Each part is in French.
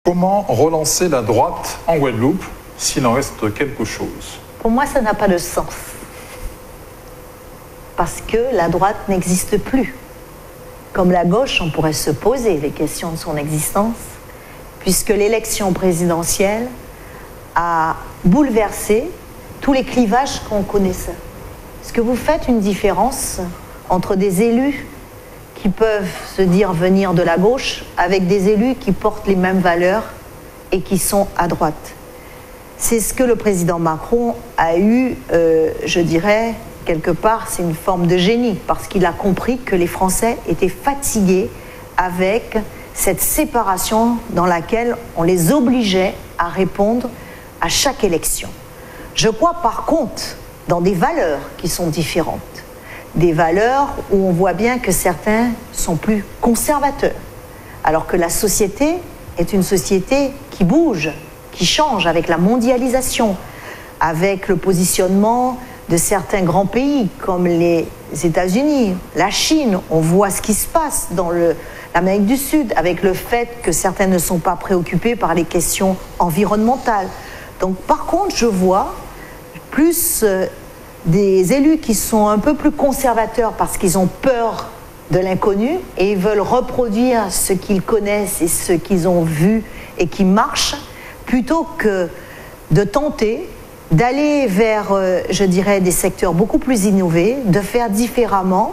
Comment relancer la droite en Guadeloupe s'il en reste quelque chose? Pour moi, ça n'a pas de sens. Parce que la droite n'existe plus. Comme la gauche, on pourrait se poser les questions de son existence, puisque l'élection présidentielle a bouleversé tous les clivages qu'on connaissait. Est-ce que vous faites une différence entre des élus qui peuvent se dire venir de la gauche avec des élus qui portent les mêmes valeurs et qui sont à droite? C'est ce que le président Macron a eu, je dirais, quelque part, c'est une forme de génie, parce qu'il a compris que les Français étaient fatigués avec cette séparation dans laquelle on les obligeait à répondre à chaque élection. Je crois par contre dans des valeurs qui sont différentes. Des valeurs où on voit bien que certains sont plus conservateurs, alors que la société est une société qui bouge, qui change avec la mondialisation, avec le positionnement de certains grands pays comme les États-Unis, la Chine. On voit ce qui se passe dans l'Amérique du Sud avec le fait que certains ne sont pas préoccupés par les questions environnementales. Donc par contre, je vois plus des élus qui sont un peu plus conservateurs parce qu'ils ont peur de l'inconnu et ils veulent reproduire ce qu'ils connaissent et ce qu'ils ont vu et qui marche, plutôt que de tenter d'aller vers, je dirais, des secteurs beaucoup plus innovés, de faire différemment.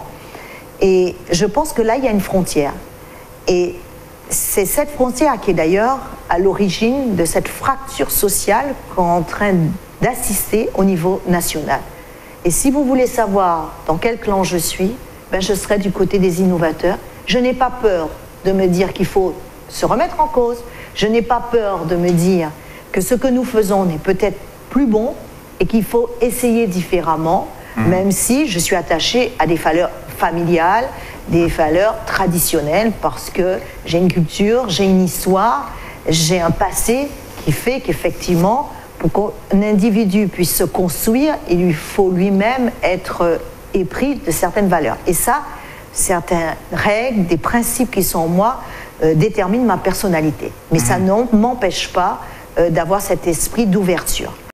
Et je pense que là, il y a une frontière. Et c'est cette frontière qui est d'ailleurs à l'origine de cette fracture sociale qu'on est en train d'assister au niveau national. Et si vous voulez savoir dans quel clan je suis, ben je serai du côté des innovateurs. Je n'ai pas peur de me dire qu'il faut se remettre en cause. Je n'ai pas peur de me dire que ce que nous faisons n'est peut-être plus bon et qu'il faut essayer différemment, même si je suis attachée à des valeurs familiales, des valeurs traditionnelles, parce que j'ai une culture, j'ai une histoire, j'ai un passé qui fait qu'effectivement, pour qu'un individu puisse se construire, il lui faut lui-même être épris de certaines valeurs. Et ça, certaines règles, des principes qui sont en moi, déterminent ma personnalité. Mais ça ne m'empêche pas d'avoir cet esprit d'ouverture.